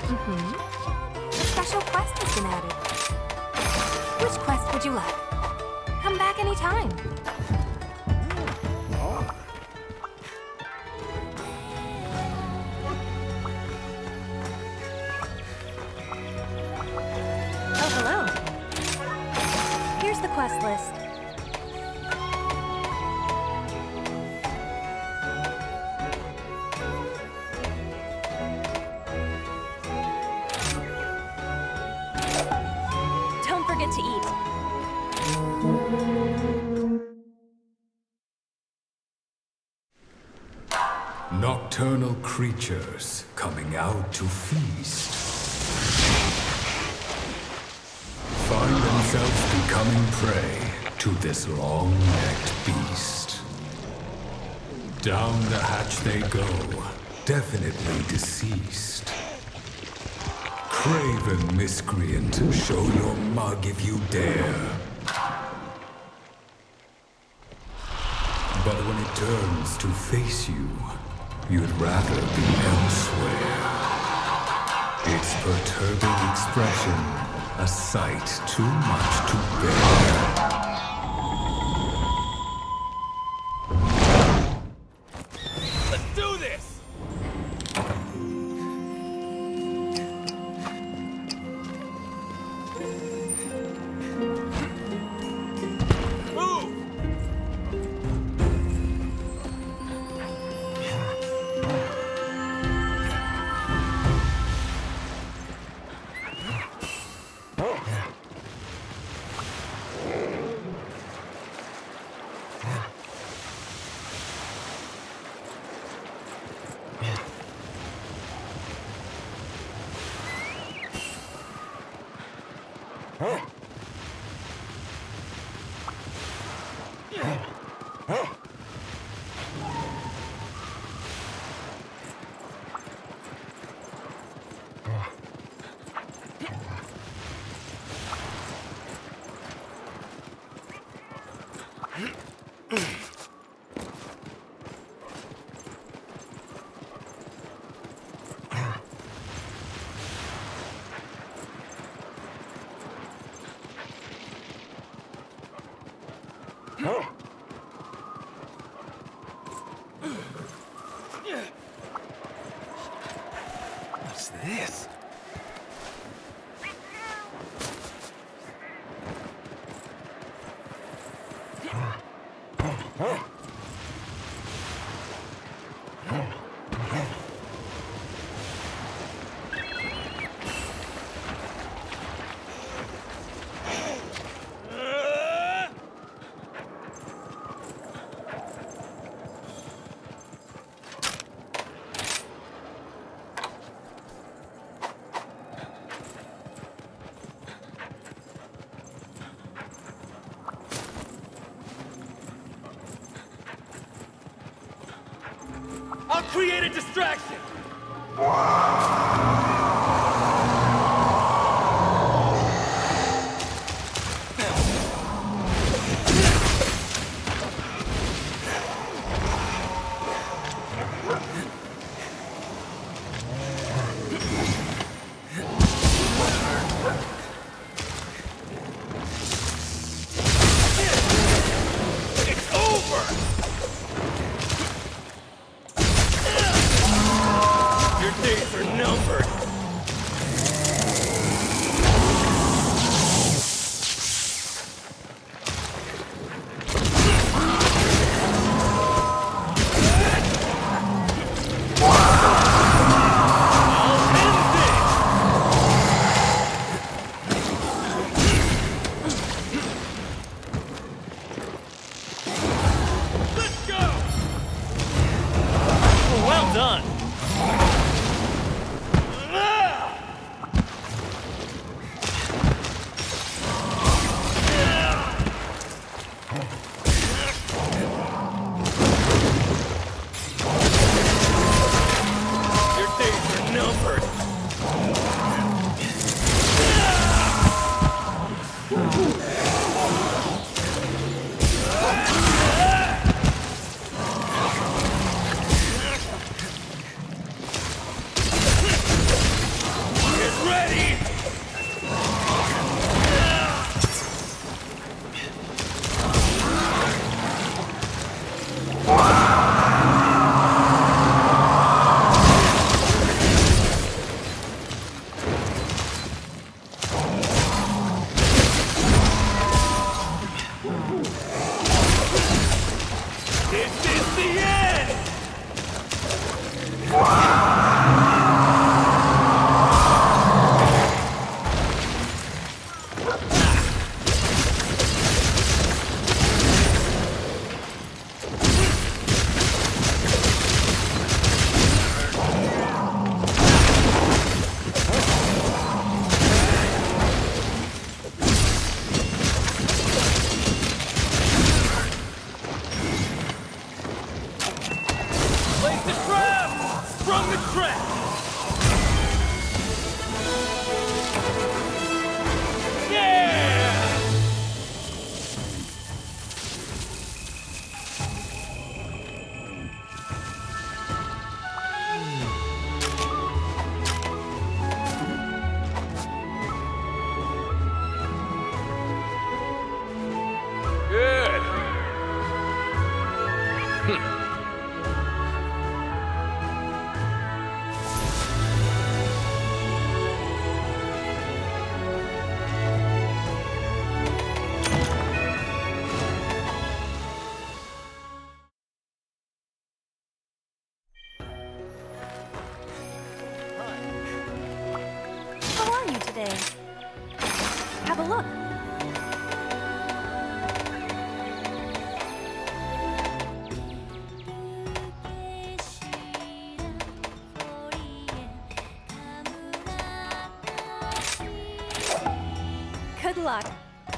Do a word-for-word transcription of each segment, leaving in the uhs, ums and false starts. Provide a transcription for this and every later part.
Mm-hmm. A special quest has been added. Which quest would you like? Come back anytime. Oh, hello. Here's the quest list. Don't forget to eat. Nocturnal creatures coming out to feast. Find themselves becoming prey to this long-necked beast. Down the hatch they go, definitely deceased. Craven miscreant, show your mug if you dare. But when it turns to face you, you'd rather be elsewhere. Its perturbing expression, a sight too much to bear. Let's do this! What's this? I'll create a distraction! It's over! Your days are numbered. day. Have a look. Good luck.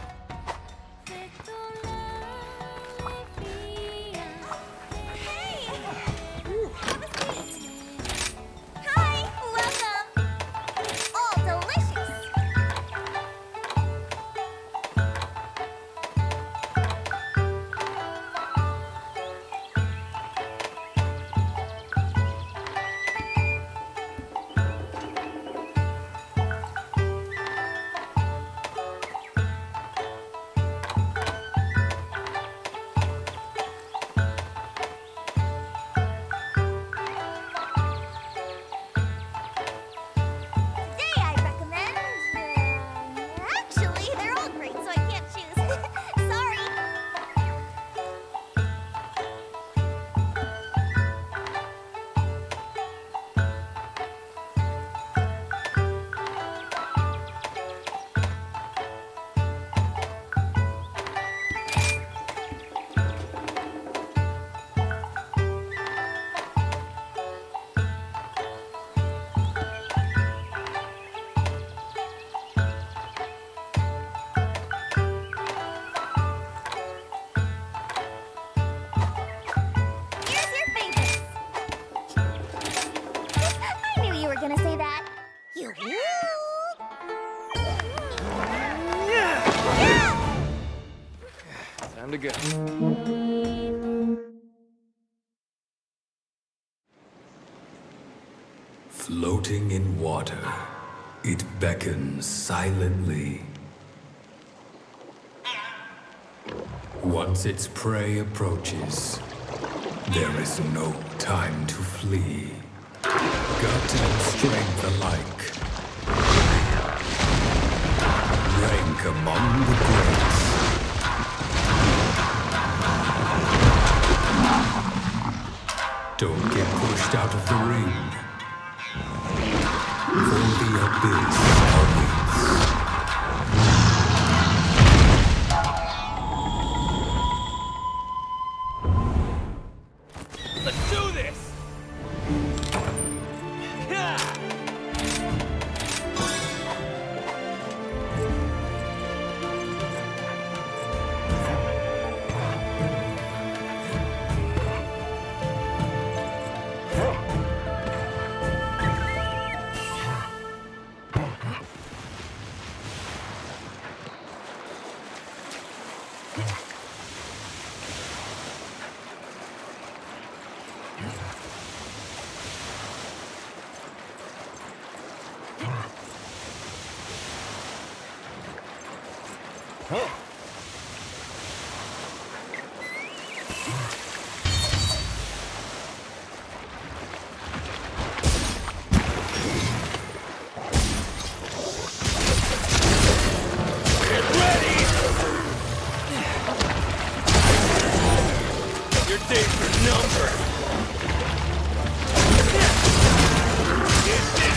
Time to go. Floating in water, it beckons silently. Once its prey approaches, there is no time to flee. Gut and strength alike. Rank among the greats. Don't get pushed out of the ring. For the abyss awaits. Let's do this! Yeah!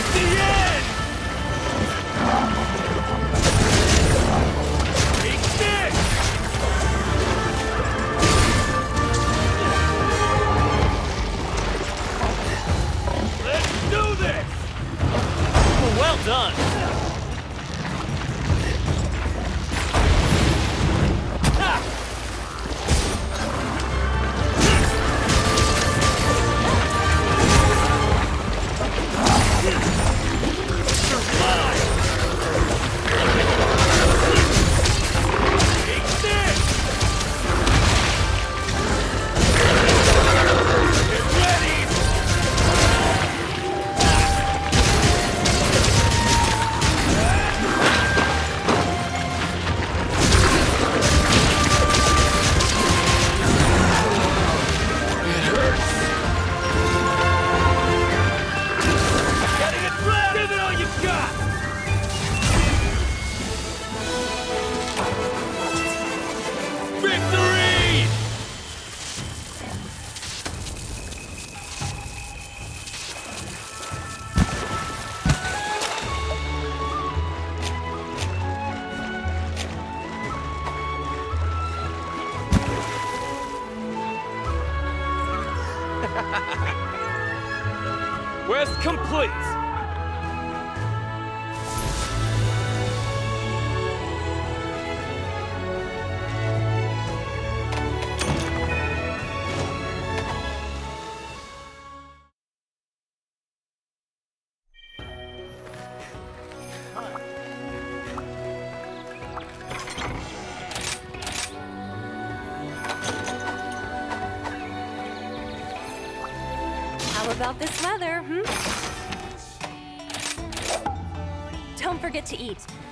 Take this! complete! How about this weather, hmm? Don't forget to eat.